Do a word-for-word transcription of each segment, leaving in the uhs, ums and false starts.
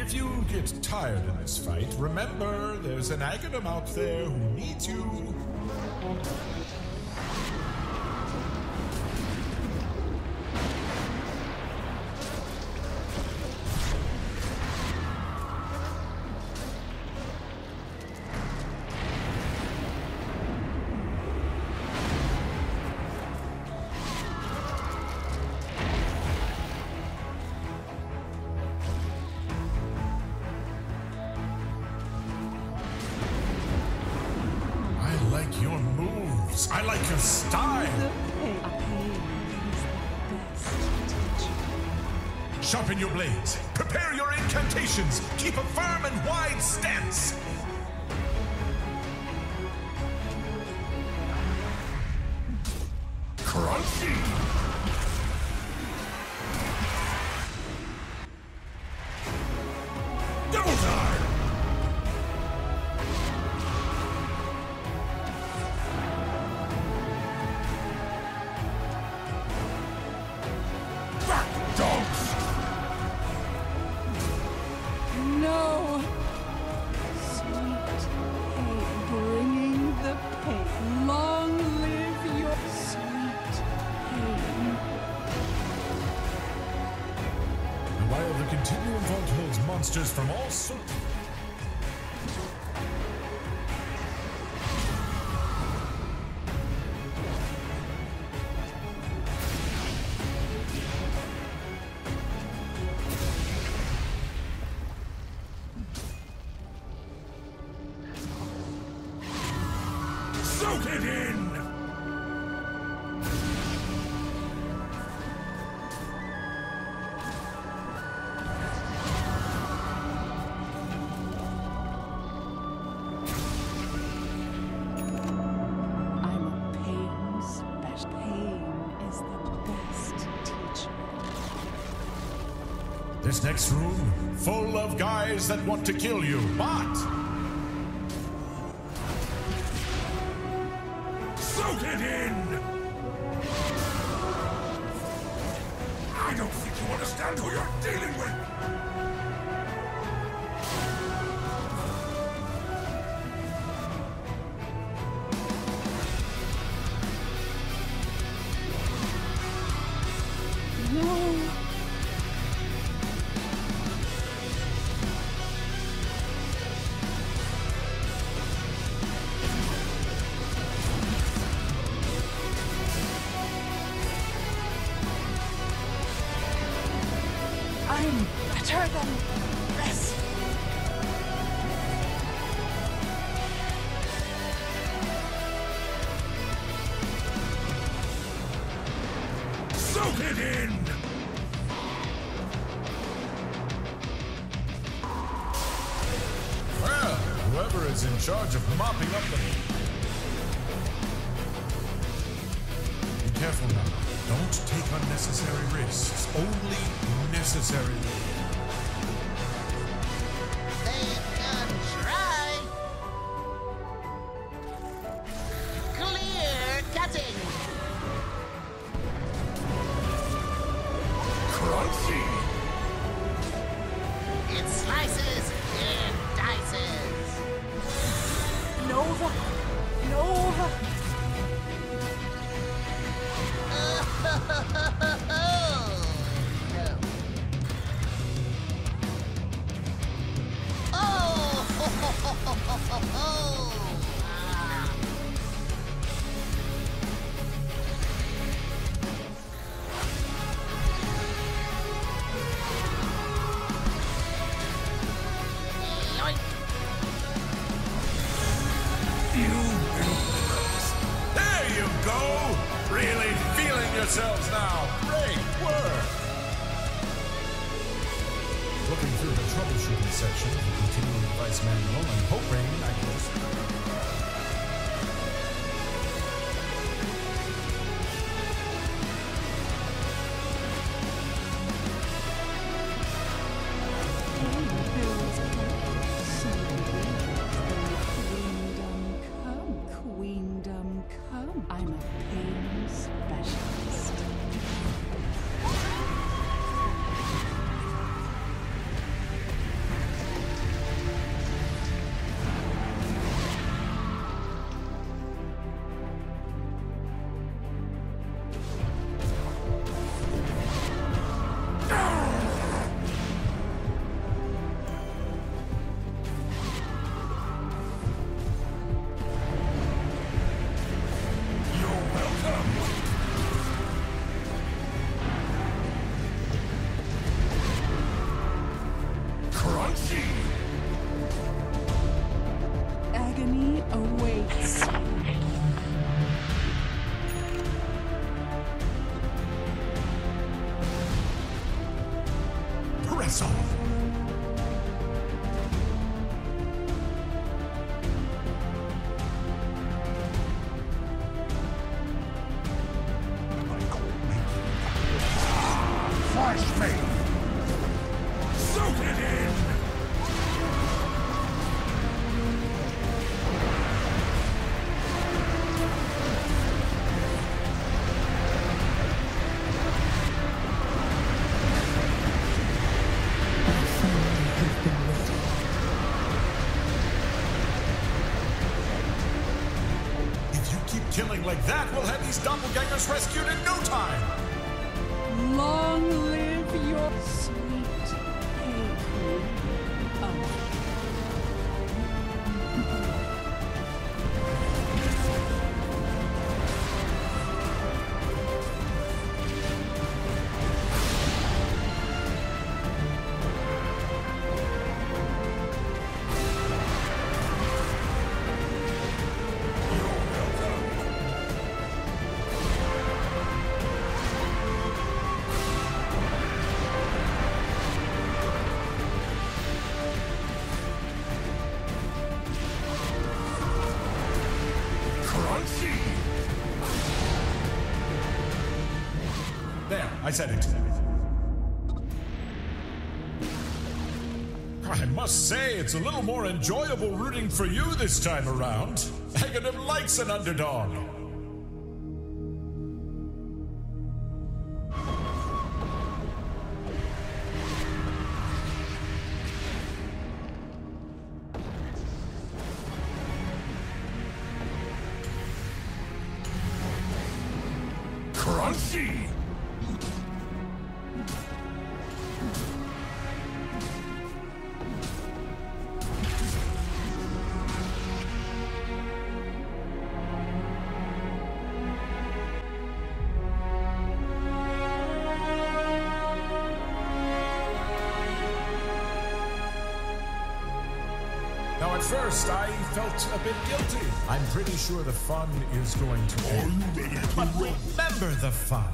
If you get tired in this fight, remember there's an Aghanim out there who needs you. Your moves. I like your style. Sharpen your blades. Prepare your incantations. Keep a firm and wide stance. Crunchy. Double time. No! Sweet pain, bringing the pain. Long live your sweet pain. And while the Continuum Vault holds monsters from all sorts... Soak it in! I'm a pain special. Pain is the best teacher. This next room, full of guys that want to kill you, but... Soak it in! I don't think you understand who you're dealing with! No! I'm better than this. Soak it in! Well, whoever is in charge of mopping up the... Be careful now. Don't take unnecessary risks. Only necessary. They can try. Clear cutting. Crunchy. It slices, it dices. Nova! Nova! There you go! Really feeling yourselves now. Great work! Looking through the troubleshooting section of the Continuing Device Manual and hoping I can... Queendom come. I'm a pain specialist. like that, we'll have these doppelgangers rescued in no time! Long live your sweet pig. Oh. There, I said it. I must say, it's a little more enjoyable rooting for you this time around. Aghanim likes an underdog. Crunchy! Now, at first, I felt a bit guilty. I'm pretty sure the fun is going to end. Are you ready to But run? remember the fun.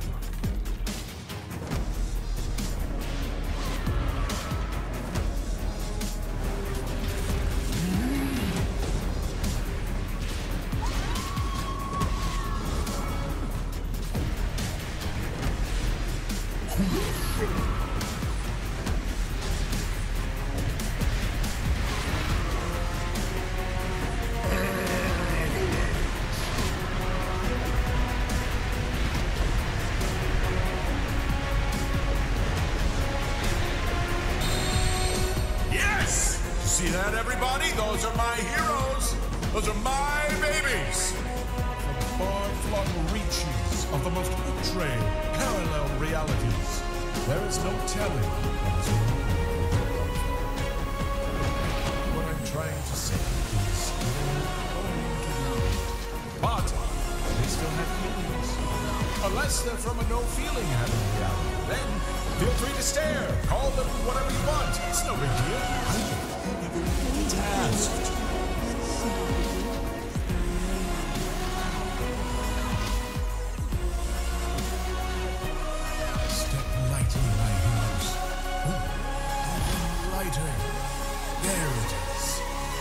Yes! See that, everybody? Those are my heroes. Those are my babies. From the far-flung reaches of the most outre parallel realities, there is no telling what is going to happen. What I'm trying to say is, but they still have feelings. Unless they're from a no-feeling having reality. Then feel free to stare. Call them whatever you want. It's no big deal. I'm tasked. Step lightly, my heroes. Oh, lighter. There it is.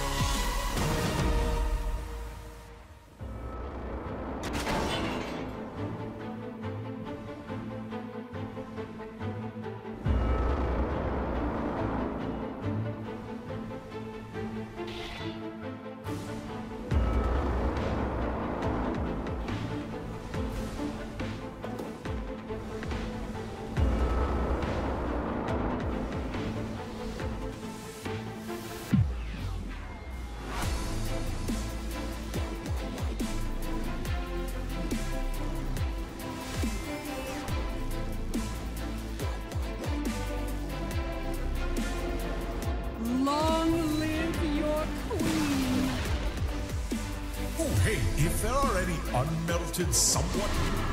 Long live your queen. Oh, hey, if they're already unmelted somewhat.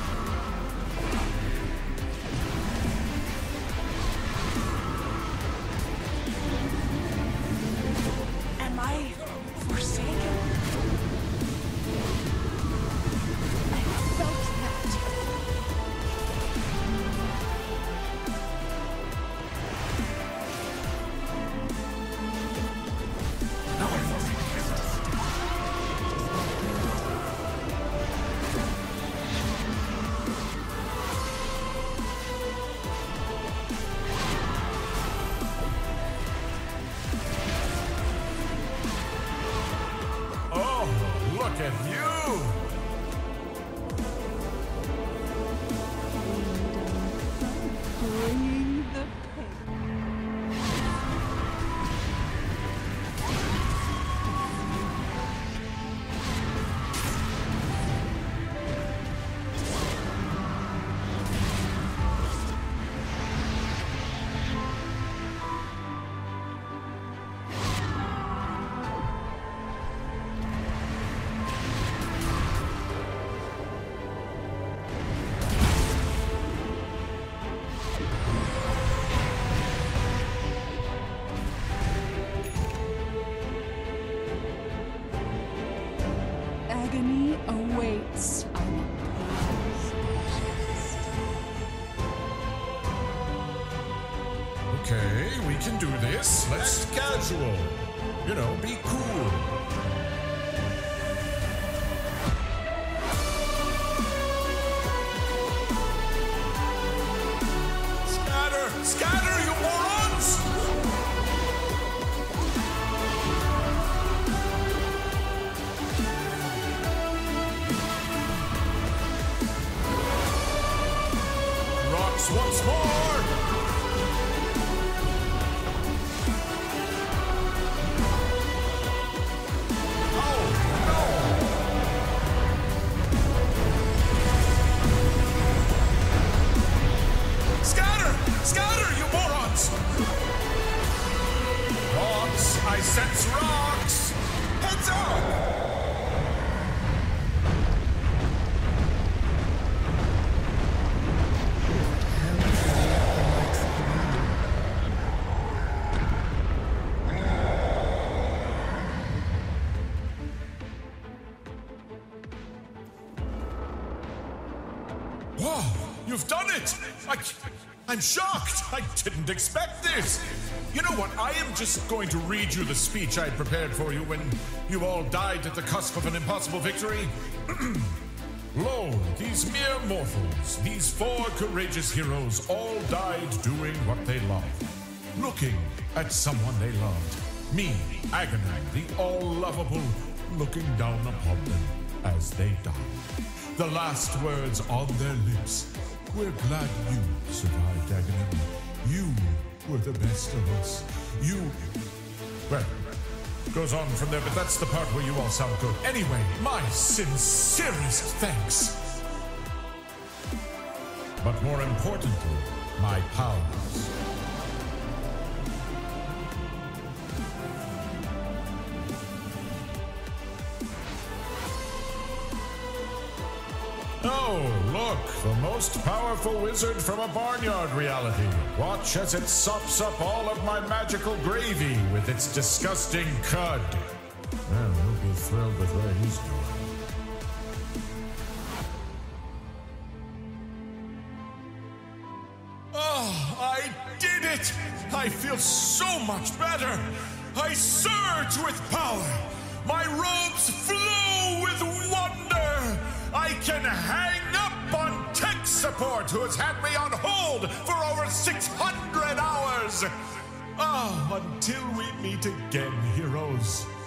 Am I forsaken? I felt that. Oh, look at you! Bringing the pain. serious. Let's casual. You know, be cool. Scatter! Scatter, you morons! Rocks once more! Scatter, you morons! Rocks! I sense rocks! Heads up! Wow! You've done it! I... I'm shocked! I didn't expect this! You know what? I am just going to read you the speech I prepared for you when you all died at the cusp of an impossible victory. Lo, these mere mortals, these four courageous heroes, all died doing what they loved. Looking at someone they loved. Me, Aghanim, the all-lovable, looking down upon them as they died. The last words on their lips. We're glad you survived, Aghanim. You were the best of us. You... Well, goes on from there, but that's the part where you all sound good. Anyway, my sincerest thanks. But more importantly, my powers. Oh, look, the most powerful wizard from a barnyard reality. Watch as it sops up all of my magical gravy with its disgusting cud. Well, he'll be thrilled with where he's going. Oh, I did it! I feel so much better! I surge with power! My robes flow with wonder! I can hang up on tech support, who has had me on hold for over six hundred hours! Oh, until we meet again, heroes.